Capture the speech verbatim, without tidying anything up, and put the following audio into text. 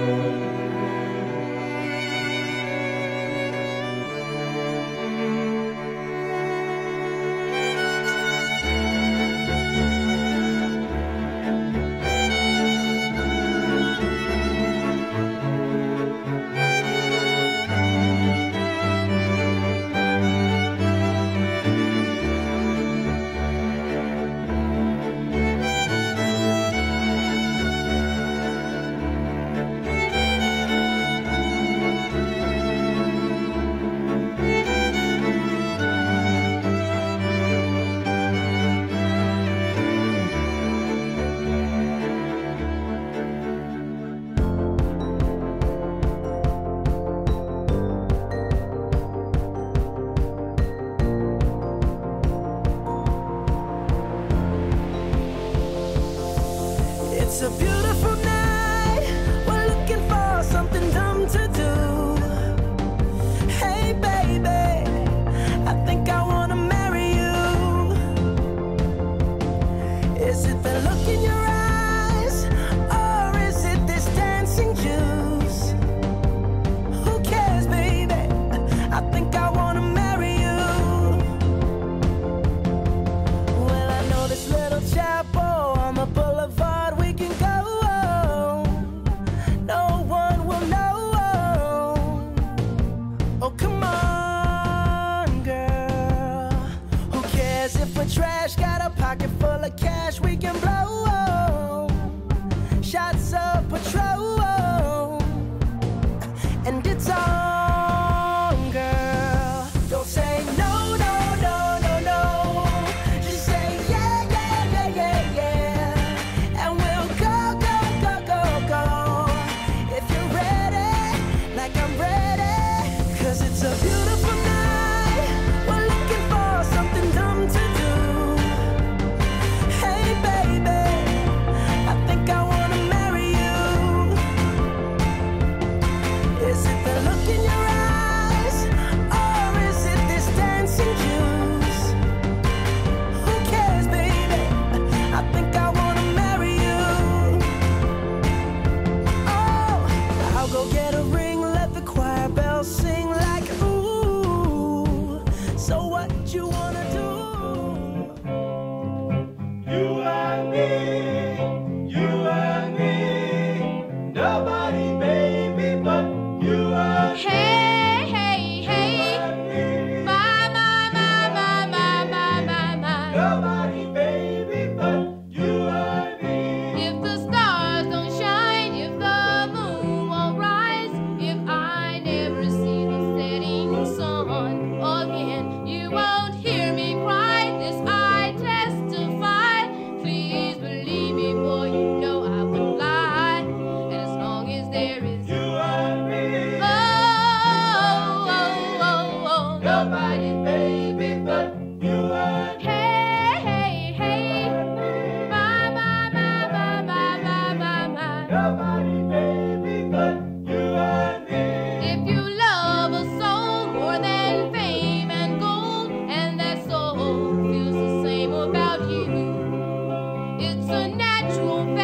It's a beautiful night. We're looking for something dumb to do. Hey baby, I think I wanna marry you. Is it the look in your eyes, or is it this dancing juice? Who cares, baby? I think I wanna marry you. Well, I know this little chapel on the boulevard. We can go. No one will know. Oh, come on, girl. Who cares if we're trash? Got a pocket full of cash we can blow. Shots of Patrol, and it's on, girl. Don't say no, no, no, no, no. Just say yeah, yeah, yeah, yeah, yeah. And we'll go, go, go, go, go. If you're ready, like I'm ready. Cause it's a beautiful night. We're looking for something dumb to do. Hey baby, I think I wanna marry you. Is it the look in your eyes, or is it this dancing juice? Who cares, baby? I think I wanna marry you. Oh, I'll go get a ring, let the choir bells sing like ooh. So what you wanna do? You and me, you and me, nobody, baby, but you and me. Hey, hey, You hey. and me, My, my, my, my, my, my, my, my. nobody, baby, but you and me. If the stars don't shine, if the moon won't rise, if I never see the setting sun again, you won't hear me cry. This I testify. Please believe me, boy, you know I wouldn't lie. And as long as there is You and me, oh, oh, oh, oh, nobody, baby, but you and me. Hey, hey, hey. My, my, my, my, my, my, my, my. Nobody, baby, but you and me. If you love a soul more than fame and gold, and that soul feels the same about you, it's a natural fact.